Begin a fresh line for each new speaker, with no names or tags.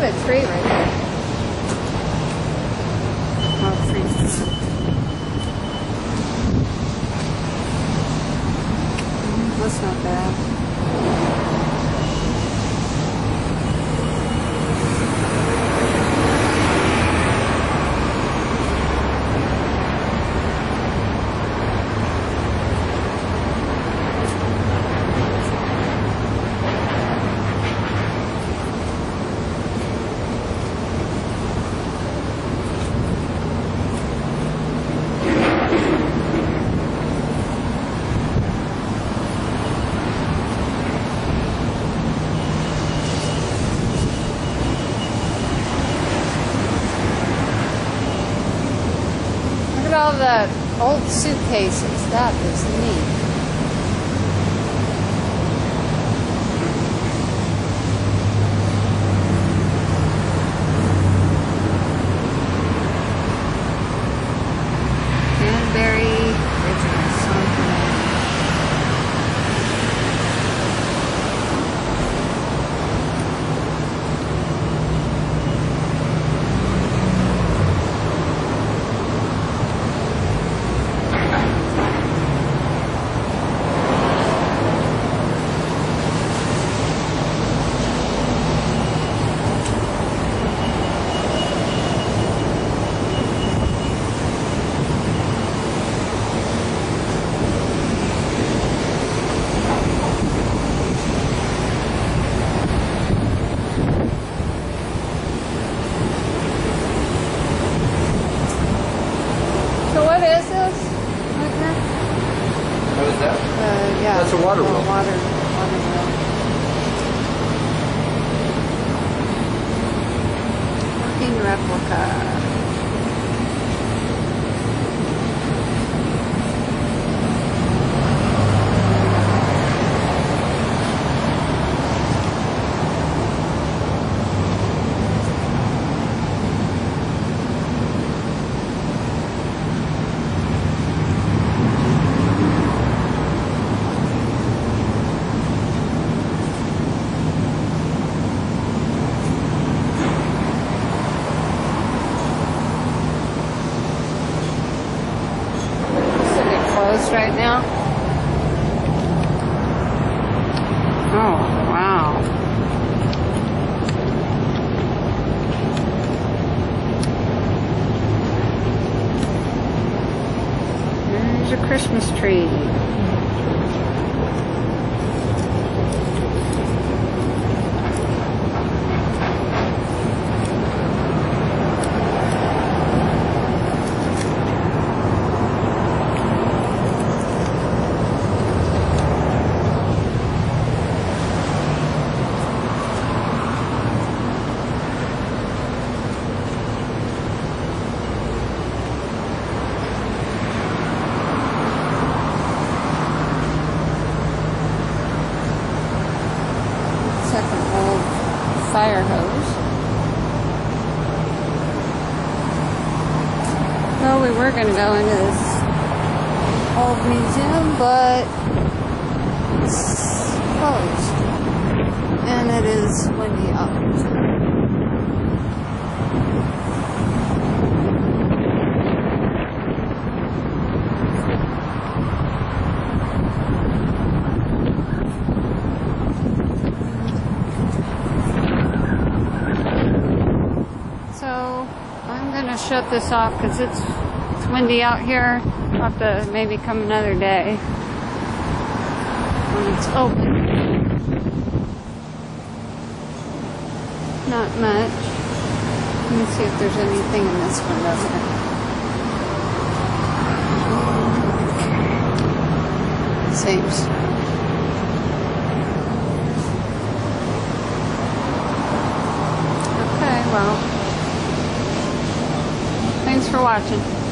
a tree right there. Oh, trees. That's not bad. All the old suitcases. That is neat. Danbury Bridges. So what is this right here?
What is that?
Yeah.
That's a water wheel.
Water wheel. Working replica. Right now. Oh, wow. There's a Christmas tree. Fire hose. Well, we were going to go into this old museum, but it's closed. And it is windy out. Shut this off because it's windy out here. I'll have to maybe come another day when it's open. Not much. Let me see if there's anything in this window here. Seems. Okay, well. Thanks for watching.